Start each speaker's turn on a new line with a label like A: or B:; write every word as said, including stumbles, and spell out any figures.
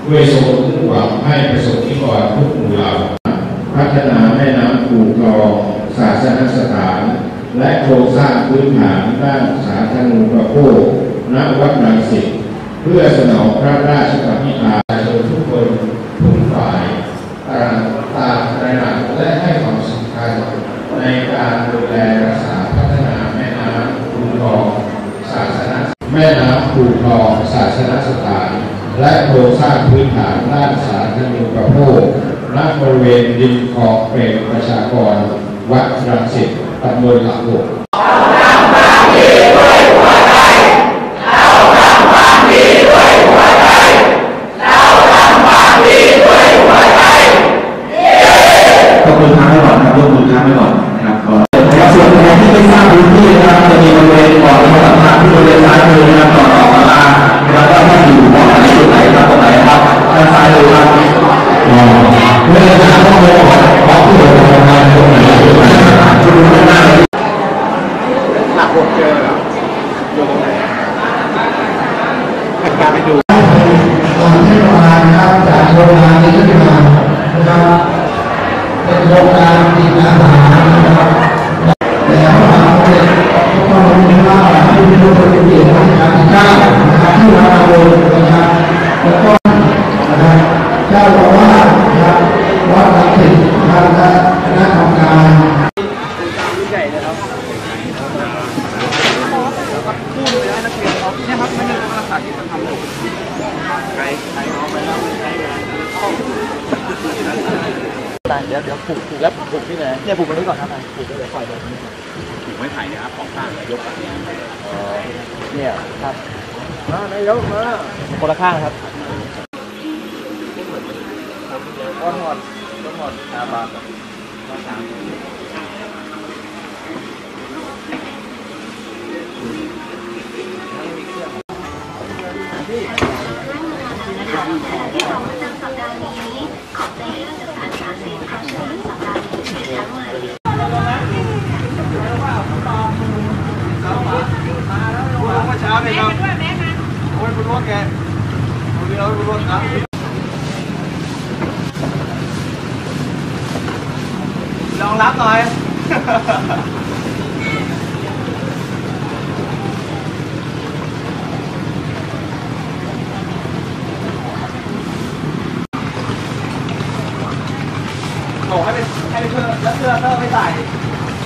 A: ด้วยทรงหวังให้ประสบนิกรทุกหมู่เหล่าพัฒนาแม่น้ำคูคลองศาสนสถานและโครงสร้างพื้นฐานด้านสาธารณูปโภคณวัดรังสิตเพื่อสนองพระราชปณิธานประชาชนทุกคนทุกฝ่ายตามตามตระหนักและให้ความสำคัญในการดูแลรักษาพัฒนาแม่น้ำคูคลองศาสนแม่น้ำคูคลองศาสนสถานและโครงสร้างพื้นฐานด้านสาธารณูปโภคณบริเวณริมคลองเปรมประชากรวัดรังสิตตำบลหลักหก
B: ขอบคุณค้างไว้ก่อนครับยกมือค้างไว้ก่อนนะครับก่อนนะครับส่วนใครที่ไม่ทราบพื้นที่นะครับจะมีบริเวณก่อนที่เราทำที่บริเวณซ้ายมือนะครับต่อต่อมาแล้วก็ถ้าอยู่มองไหนจุดไหนครับตรงไหนครับด้านซ้ายมือครับอ๋อเมื่อจะต้องไปขอขอผู้บริหารตรงไหนจุดไหนจุดไหนหลักหกเจอเหรออยู่ตรงไหนพาไปดู
C: ตอนที่มานะครับจากโรงงานนี้ขึ้นมานะครับเป็นโรงงานดินอาหารนะครับแล้วทางเด็กทุกคนรู้ว่าที่มีโรงเรียนราชการที่เก้านะครับที่เราทำโรงนะครับแล้วก็นะครับเจ้าบอกว่านะครับวัดรังสิตนะครับและคณะกรรมการ
D: ใหญ่เลยครับพูดเลยนะนักเรียนเขาเนี่ยครับมันเป็นภาษาที่มันทำเลยไกลไกลน้องไปแล้วเดี๋ยวเดี๋ยวผูกผูกแล้วผูกที่ไหนเนี่ยผูกตรงนี้ก่อนครับผูกเลยปล่อยเลยผูกไม้ไผ่นะครับของข้างยกแบบนี้เนี่ยครับมานายกมาคนละข้างครับก้อนหอดก้อนหอดตาบานก้อนสามสัปดาห์นี้ขอบใจเรื่องจากการสารในครั้งนี้สัปดาห์นี้ทั้งเลยเมื่อเช้าเนี่ยครับโอ้ยคุณรู้แกคุณรู้คุณรู้ครับลองรับหน่อยบอกให้เป็นให้เป็นเสื้อแล้วเสื้อเสื้อไม่ใส่